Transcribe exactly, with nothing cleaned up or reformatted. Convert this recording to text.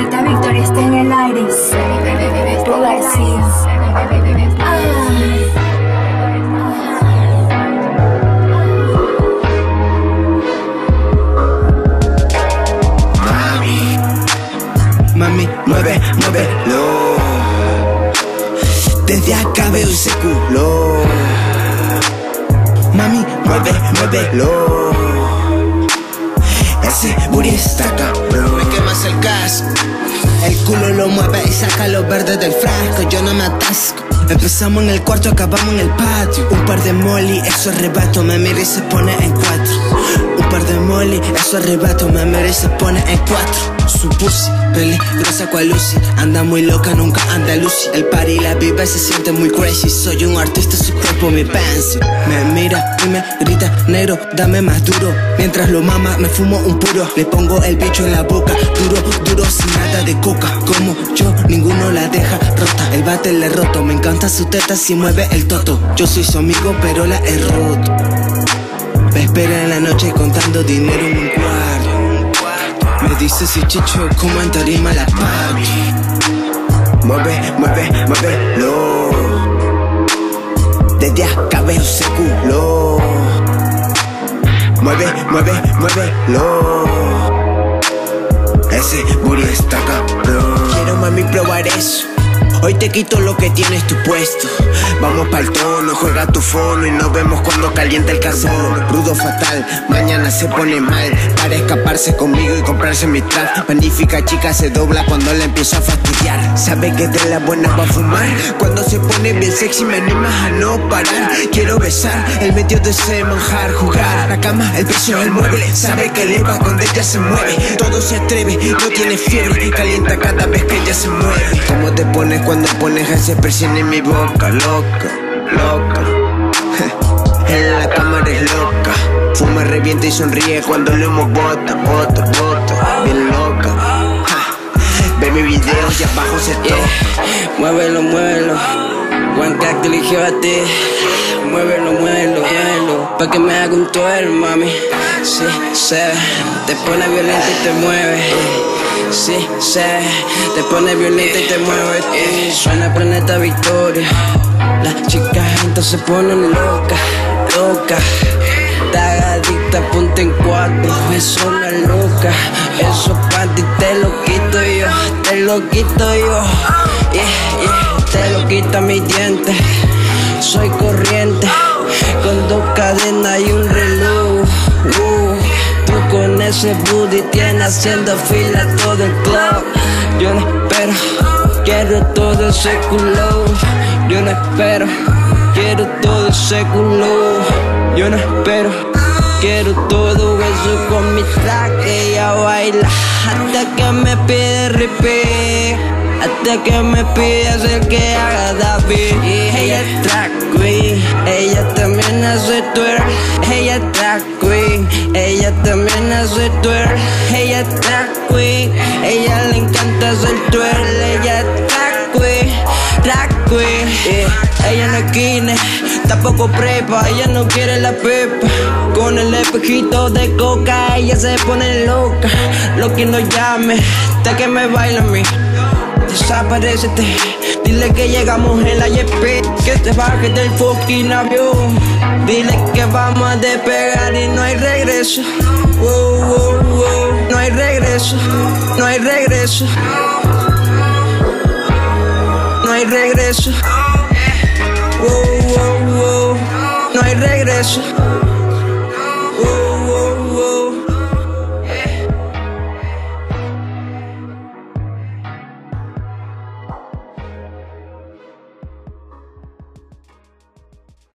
Esta victoria está en el aire. Tú García. Ay. Mami, mueve, muévelo. Desde acá veo ese culo. Mami, mueve, muévelo. Ese booty está cabrón. Me quemas el casco. El culo lo mueve y saca los verdes del frasco. Yo no me atasco. Empezamos en el cuarto, acabamos en el patio. Un par de molly, eso arrebato. Me mira y se pone en cuatro. Un par de molly, eso arrebato. Me mira y se pone en cuatro. Su pussy, peligrosa cual Lucy. Anda muy loca, nunca anda Lucy. El party la vive se siente muy crazy. Soy un artista, su cuerpo mi pencil. Me mira y me grita, negro, dame más duro. Mientras lo mama, me fumo un puro. Le pongo el bicho en la boca, duro, duro, sin nada de coca. Como yo, ninguno la deja rota. El bate le roto, me encanta su teta si mueve el toto. Yo soy su amigo, pero la he roto. Me espera en la noche contando dinero en un cuarto. Me dice si chicho como en tarima la papi. Mueve, mueve, muévelo. Desde acá veo ese culo. Mueve, mueve, muévelo. Ese booty está cabrón. Quiero mami probar eso. Hoy te quito lo que tienes tu puesto. Vamos pa'l tono, juega tu fono y nos vemos cuando calienta el carbono. Rudo fatal, mañana se pone mal. Para escaparse conmigo y comprarse mi trap. Magnífica chica se dobla cuando la empiezo a fastidiar. Sabe que de la buena va a fumar. Cuando se pone bien sexy me animas a no parar. Quiero besar el medio de ese manjar. Jugar la cama, el piso, el mueble. Sabe que le va cuando ella se mueve. Todo se atreve, no tiene fiebre. Calienta cada vez que ella se mueve. ¿Cómo te pones cuando pones esa expresión en mi boca? Loca, loca. En la cámara es loca. Fuma, revienta y sonríe cuando le humo bota, bota, bota. Bien loca. Ve mi video y abajo se toca. Yeah. Muévelo, muévelo. One Crack te eligió a ti. Muévelo, muévelo, muévelo. Pa' que me haga un tour, mami. Sí, se te pone violenta y te mueve. Sí, se te pone violenta y te mueve. Y suena planeta Victoria. Las chicas entonces se ponen locas, locas. Tagadita, ponte en cuatro. Eso no es loca. Eso pa' ti te lo quito yo. Te lo quito yo. Yeah, yeah. Te lo quita mis dientes. Soy corriente. Con dos cadenas y un reloj. Uh. Tú con ese booty tienes haciendo fila todo el club. Yo no espero, quiero todo ese culo. Yo no espero, quiero todo ese culo. Yo no espero, quiero todo eso con mi track. Ella baila hasta que me pide repeat. Hasta que me pide hacer que haga David. Ella es drag queen, ella también hace twerk. Ella es drag queen, ella también hace twerk. Ella es drag queen, ella le encanta hacer twerk. Ella es drag queen, drag queen. Yeah. Ella no es kine, tampoco prepa, ella no quiere la pepa. Con el espejito de coca ella se pone loca. Lo que no llame, hasta que me baila a mí. Desaparécete, dile que llegamos en la Y P, que te bajes del fucking avión. Dile que vamos a despegar y no hay regreso. Wow, wow, wow. No hay regreso, no hay regreso. No hay regreso. Wow, wow, wow. No hay regreso.